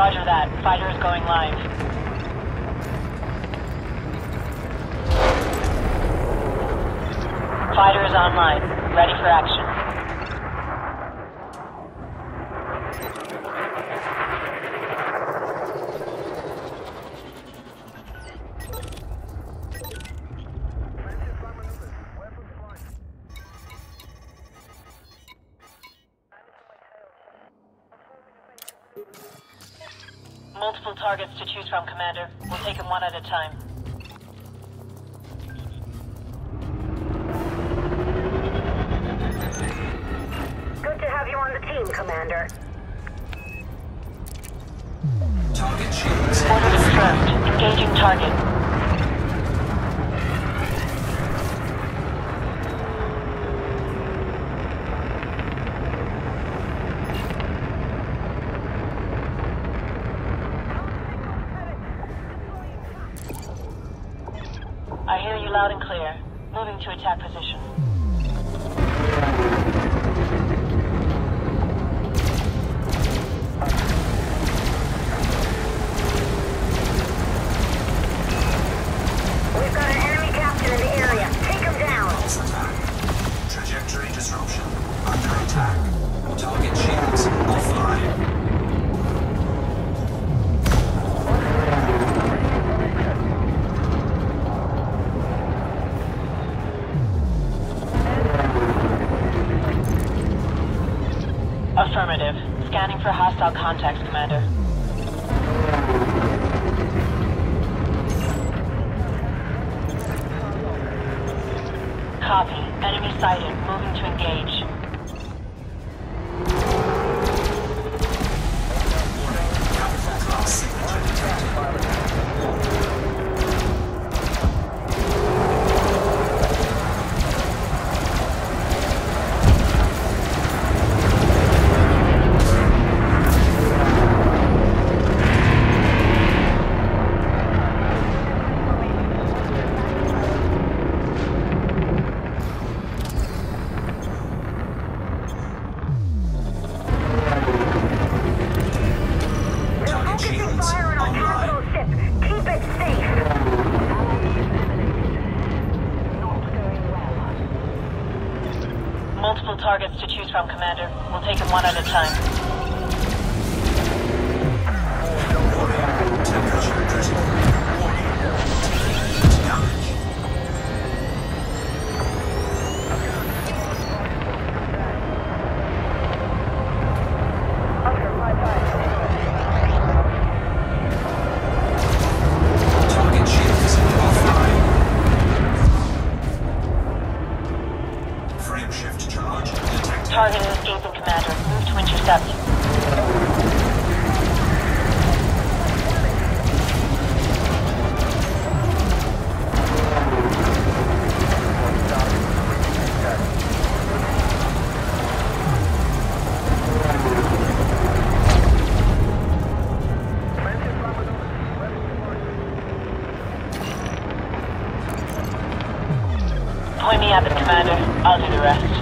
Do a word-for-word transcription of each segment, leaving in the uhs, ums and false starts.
Roger that. Fighter is going live. Fighter is online. Ready for action. Multiple targets to choose from, Commander. We'll take them one at a time. Good to have you on the team, Commander. Target shields. Order confirmed. Engaging target. I hear you loud and clear. Moving to attack position. We've got an enemy captain in the area. Take him down. Pulse attack. Trajectory disruption. Under attack. Target shields offline. Affirmative. Scanning for hostile contacts, Commander. Copy. Enemy sighted. Moving to engage. Multiple targets to choose from, Commander. We'll take them one at a time. Temperature critical. Warning. Damage. Target shields offline. Frame shift charge detected. Target is escaping, Commander. Move to intercept. Point me at them, Commander. I'll do the rest.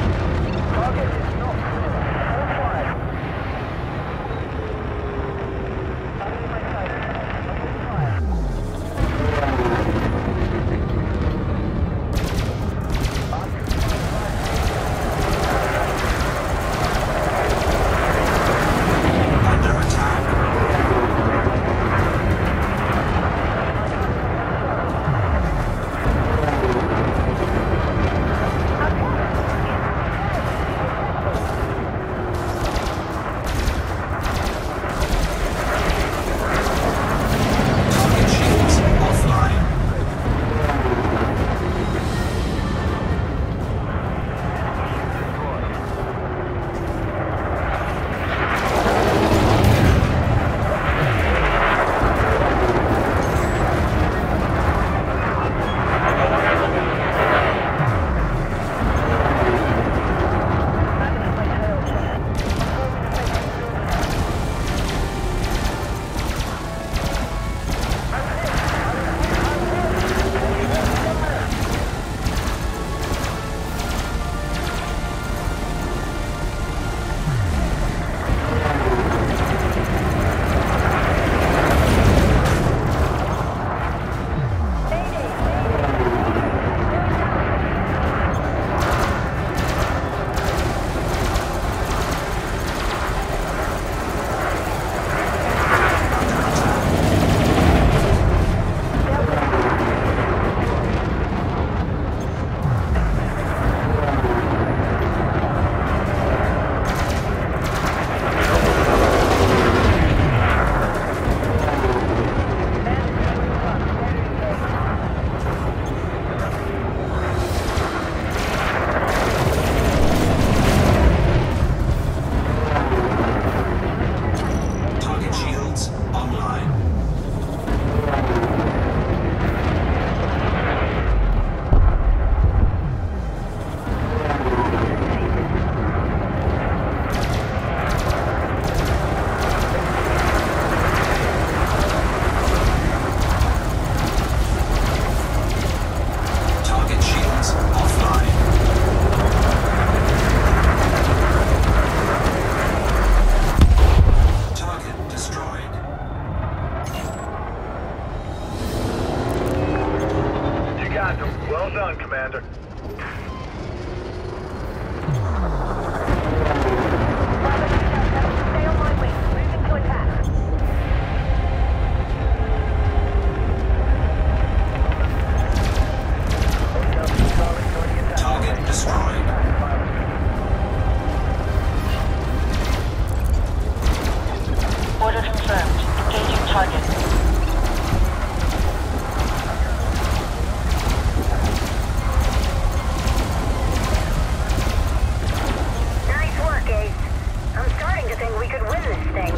destroyed. Order confirmed. Engaging target. Nice work, Ace. I'm starting to think we could win this thing.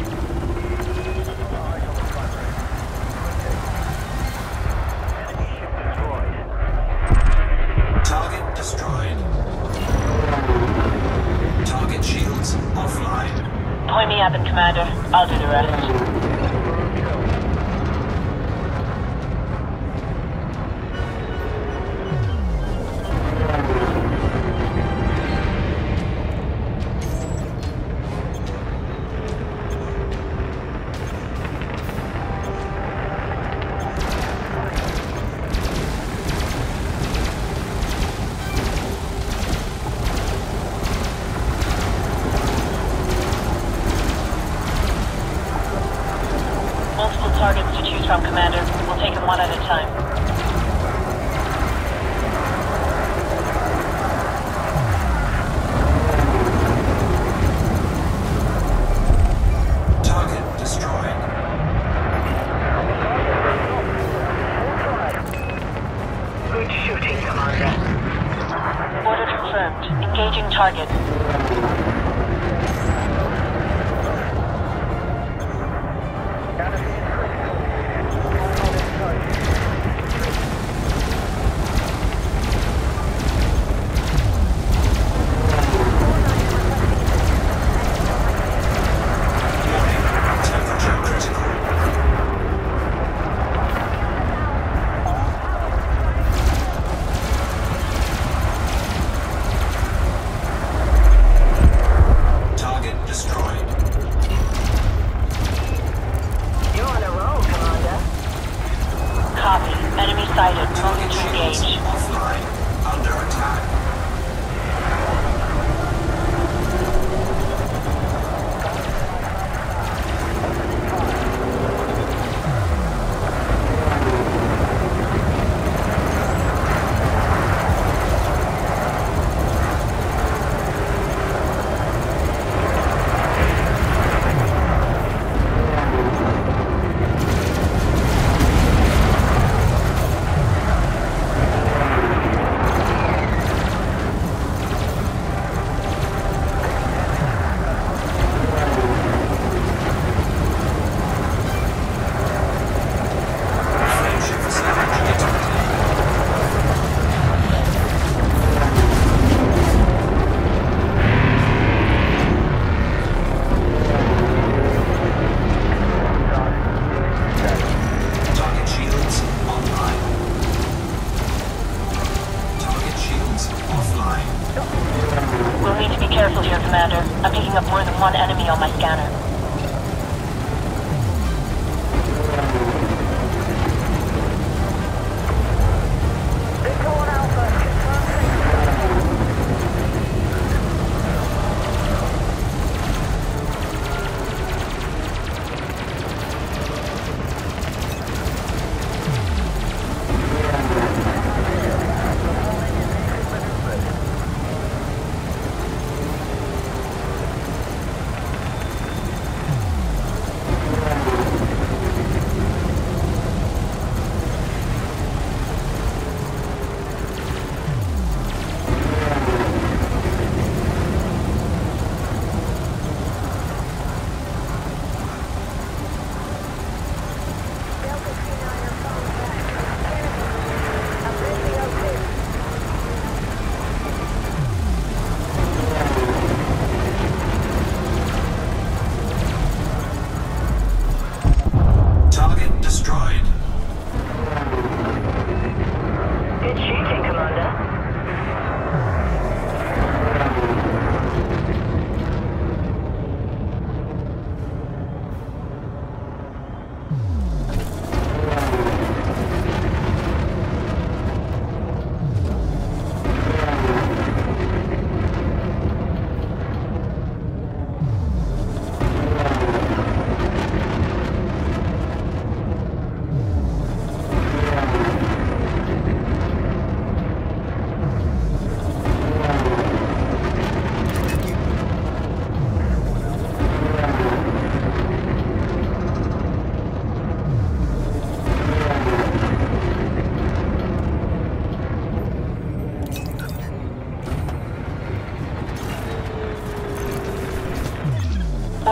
Target destroyed. Target shields offline. Point me up, Commander. I'll do the rest. Multiple targets to choose from, Commander. We'll take them one at a time. Target destroyed. Good shooting, Commander. Order confirmed. Engaging target. Temperature critical. Target destroyed. You're on a roll, Commander. Copy. Enemy sighted. Moving Target to shields engage. offline. Under attack. Frameshift salvage detected. Target shields online. Target shields offline. We'll need to be careful here, Commander. I'm picking up more than one enemy on my scanner. Victor Alpha,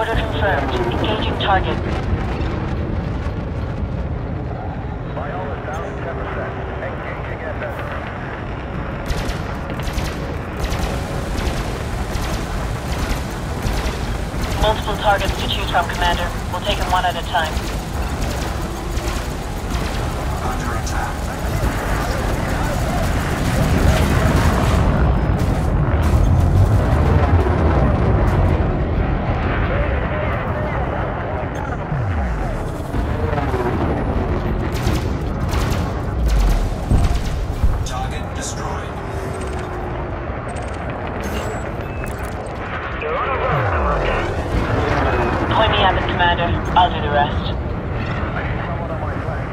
Order confirmed. Engaging target. Vital is down ten percent. Engaging at best. Multiple targets to choose from, Commander. We'll take them one at a time. Under attack. Target destroyed. You're on a roll, Commander. Point me at them, Commander. I'll do the rest. I need someone on my flank.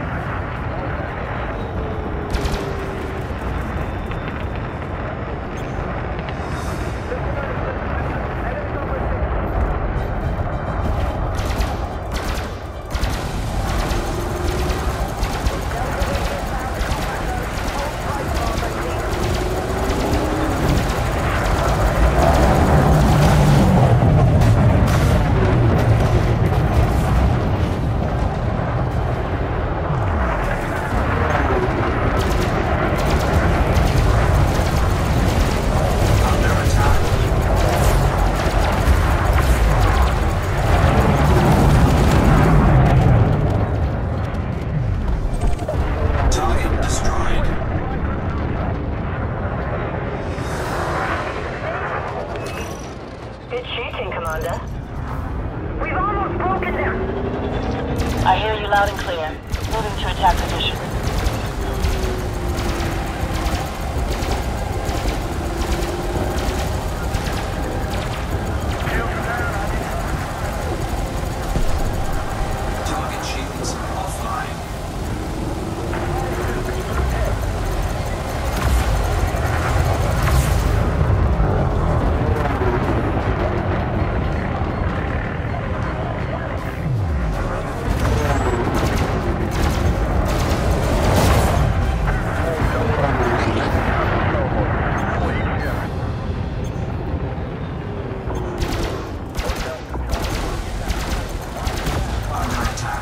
Good shooting, Commander. We've almost broken them. I hear you loud and clear. Moving to attack position. Target shields offline. Under attack.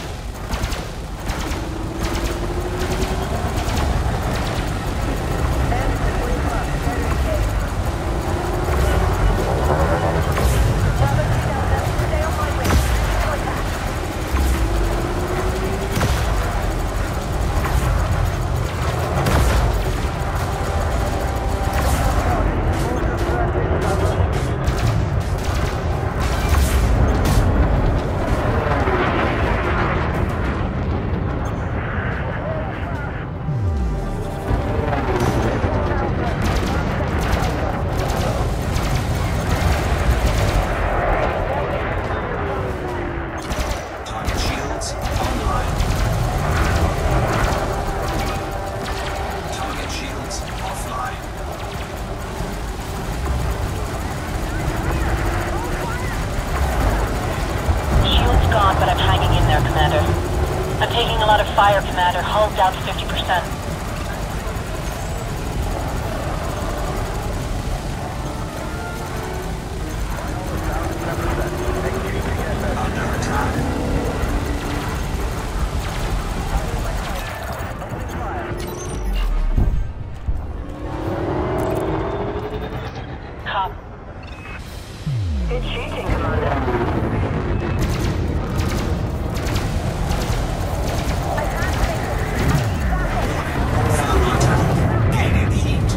Target shields online. Target shields offline. Shield's gone, but I'm hanging in there, Commander. I'm taking a lot of fire, Commander. Hull down to fifty percent. Under attack. Cop. Good shooting, Commander. Thermal attack. Gaining heat.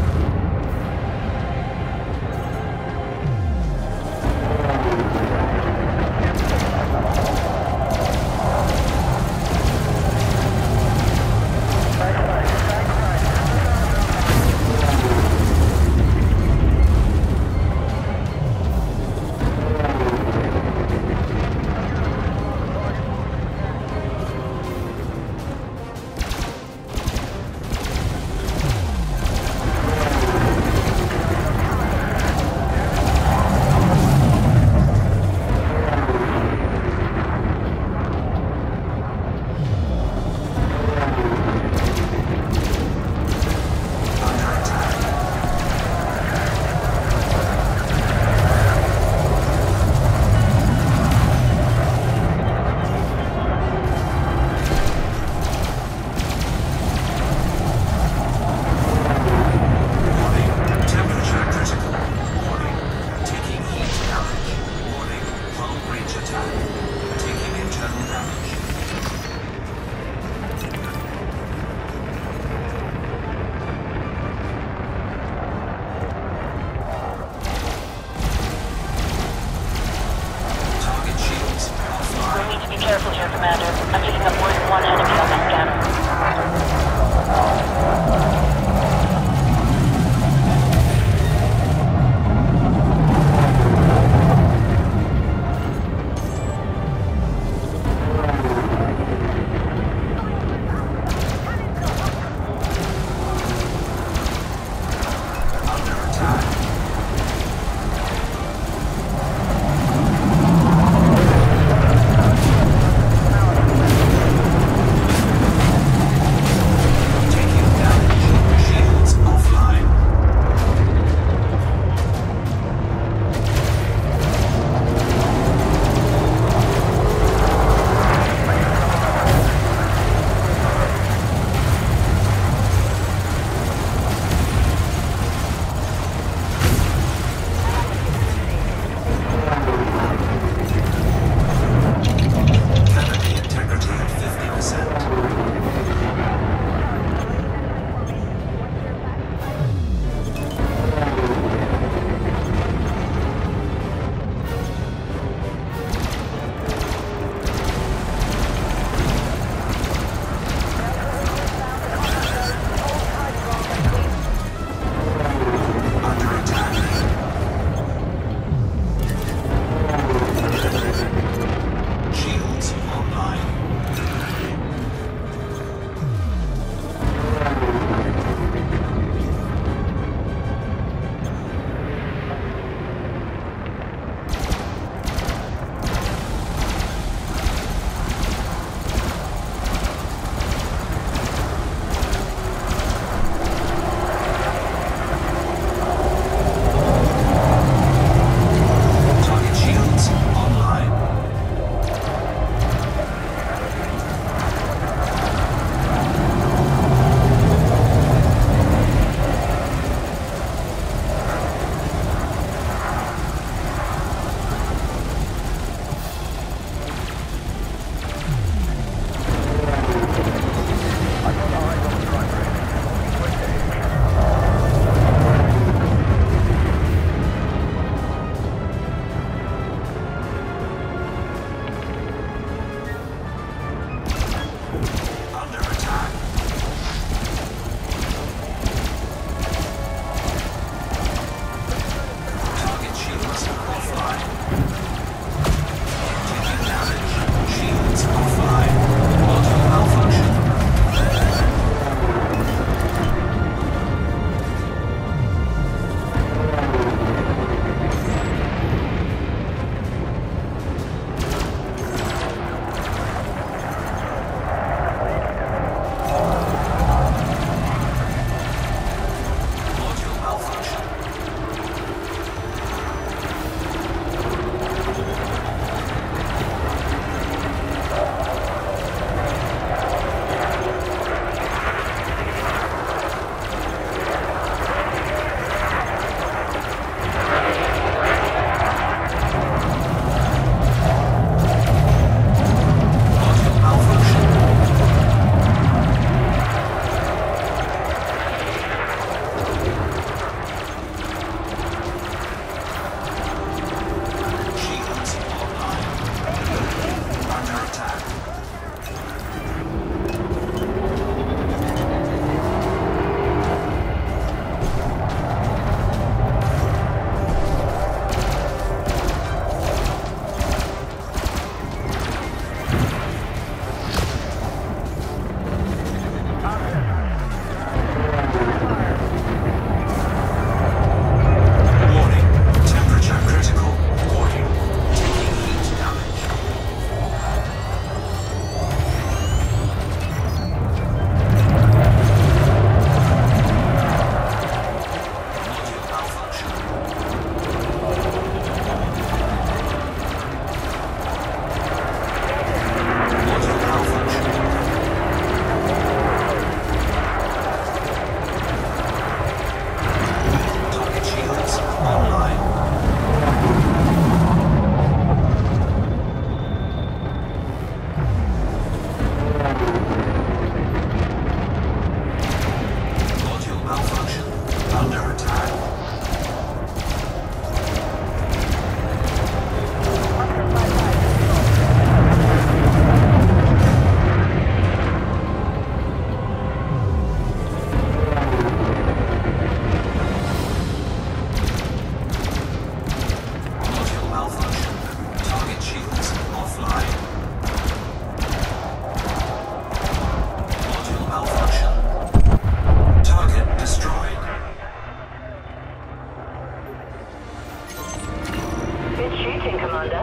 Good shooting, Commander.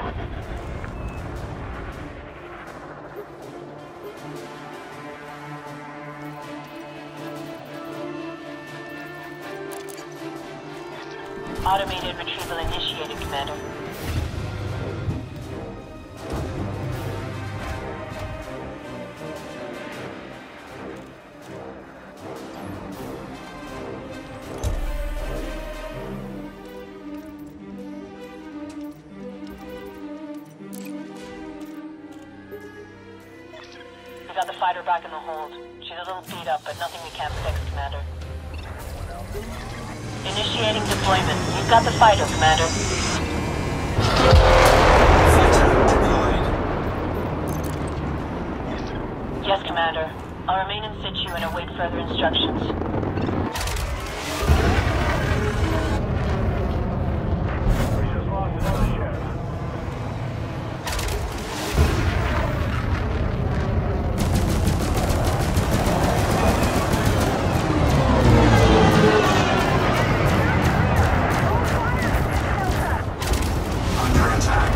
Automated retrieval initiated, Commander. We got the fighter back in the hold. She's a little beat up, but nothing we can't fix, Commander. Initiating deployment. You've got the fighter, Commander. Fighter deployed. Yes, Commander. I'll remain in situ and await further instructions. We just lost another ship. Under attack.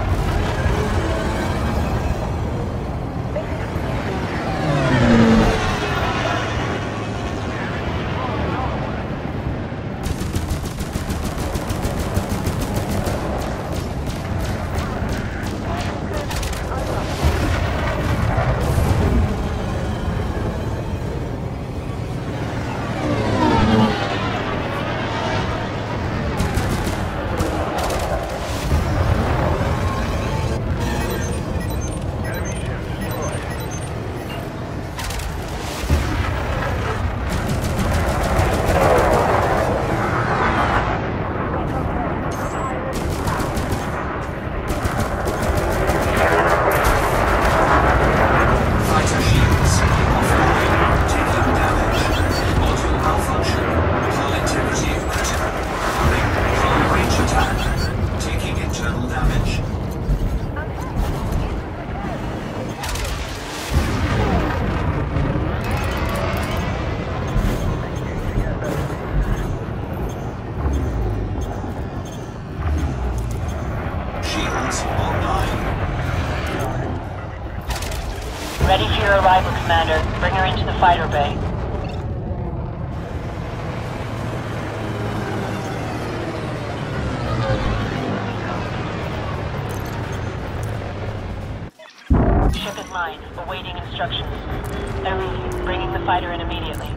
Enemy ship destroyed. Fighter shields offline. Taking damage. Module malfunction. Hull integrity critical. Running hull breach attack. Taking internal damage. Shields online. Ready for your arrival, Commander. Bring her into the fighter bay. Ship is mine, awaiting instructions. I read you, bringing the fighter in immediately.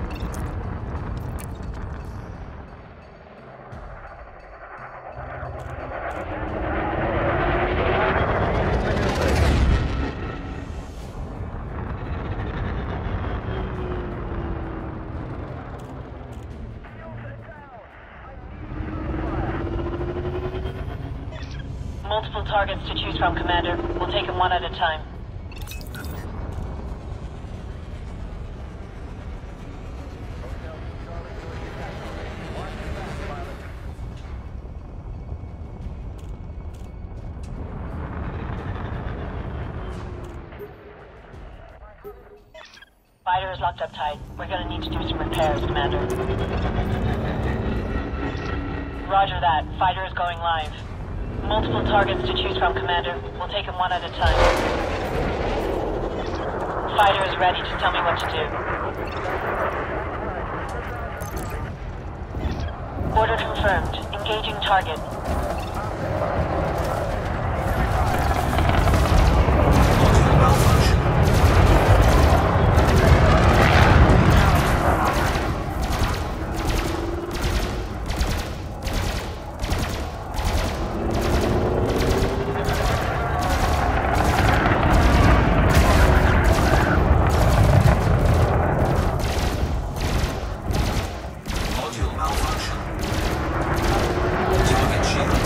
Multiple targets to choose from, Commander. We'll take them one at a time. Fighter is locked up tight. We're gonna need to do some repairs, Commander. Roger that. Fighter is going live. Multiple targets to choose from, Commander. We'll take them one at a time. Fighter is ready to tell me what to do. Order confirmed. Engaging target. Module malfunction. Module malfunction. Target shield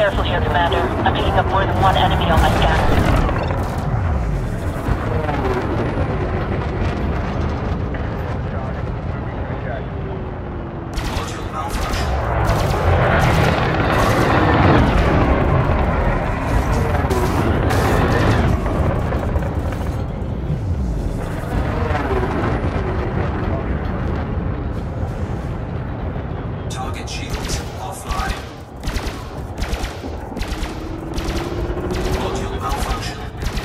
careful here, Commander. I'm picking up more than one enemy on my scanner. Module malfunction. Target shields offline. Module malfunction.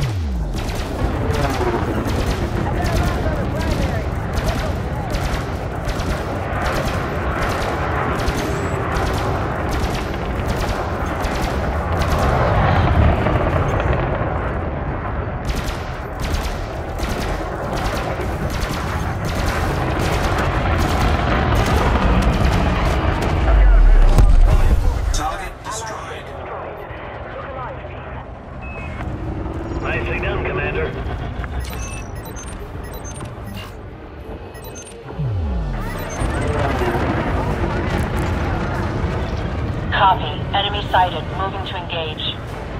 Target destroyed. Nicely done, Commander. Copy. Enemy sighted. Moving to engage.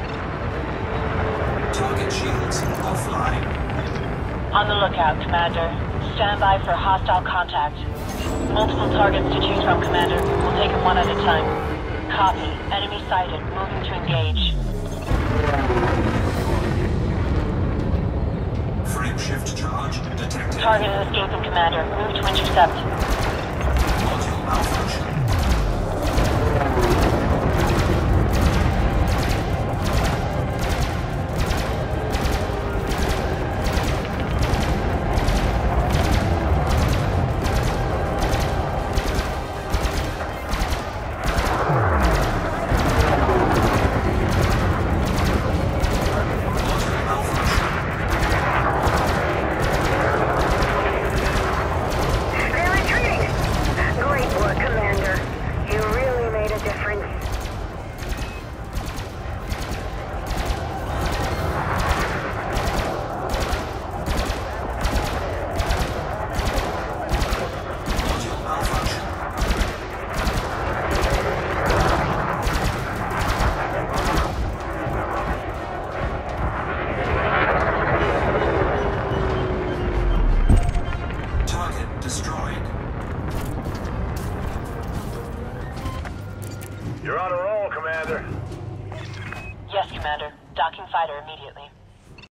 Target shields offline. On the lookout, Commander. Stand by for hostile contact. Multiple targets to choose from, Commander. We'll take them one at a time. Copy. Enemy sighted. Moving to engage. Frame shift charge detected. Target is escaping, Commander. Move to intercept. Module malfunction. Module malfunction. They're retreating! Great work, Commander. You really made a difference. Module malfunction. Target destroyed. You're on a roll, Commander. Yes, Commander. Docking fighter immediately.